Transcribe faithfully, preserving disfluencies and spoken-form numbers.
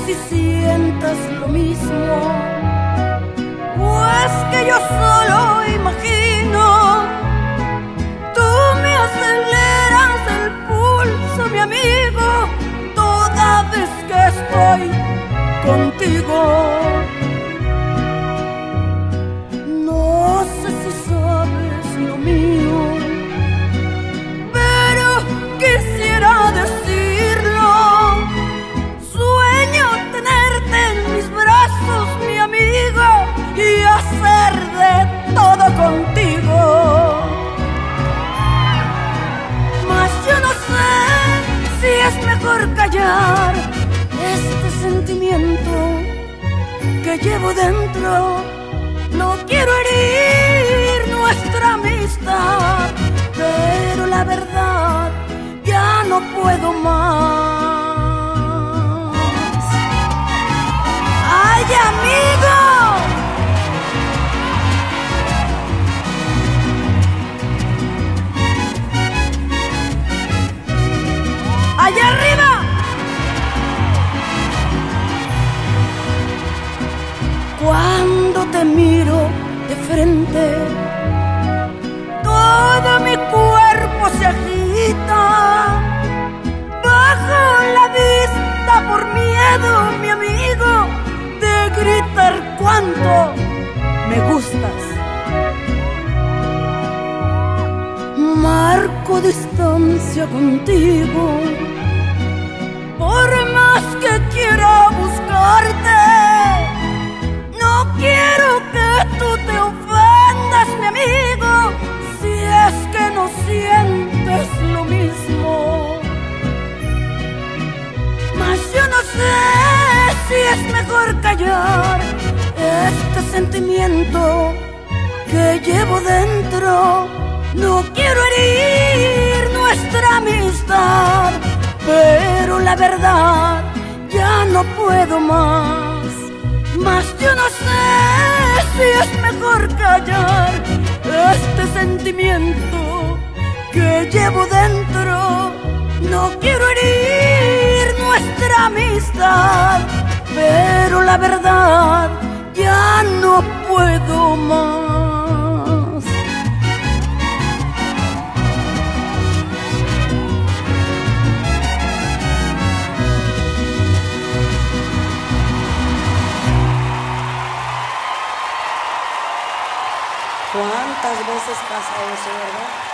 si sientas lo mismo, pues que yo solo imagino. Tú me aceleras el pulso, mi amigo, toda vez que estoy contigo. No sé si sabes lo mío, pero quisiera decirlo. Sueño tenerte en mis brazos, mi amigo, y hacer de todo contigo. Mas yo no sé si es mejor callar este sentimiento que llevo dentro. No quiero herir nuestra amistad, pero la verdad ya no puedo más. ¡Ay, amigo! ¡Allá arriba! Cuando te miro de frente, todo mi cuerpo se agita. Bajo la vista por miedo, mi amigo, de gritar cuánto me gustas. Marco distancia contigo, por más que quiera buscarte. No quiero que tú te ofendas, mi amigo, si es que no sientes lo mismo. Mas yo no sé si es mejor callar este sentimiento que llevo dentro. No quiero herir nuestra amistad, pero la verdad ya no puedo más. Mas yo no sé si es mejor callar este sentimiento que llevo dentro. No quiero herir nuestra amistad, pero la verdad ya no puedo más. ¿Cuántas veces pasa eso, verdad?